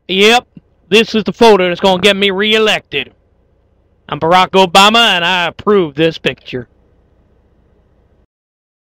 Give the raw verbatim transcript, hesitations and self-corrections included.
Yep, this is the photo that's going to get me reelected. I'm Barack Obama, and I approve this picture.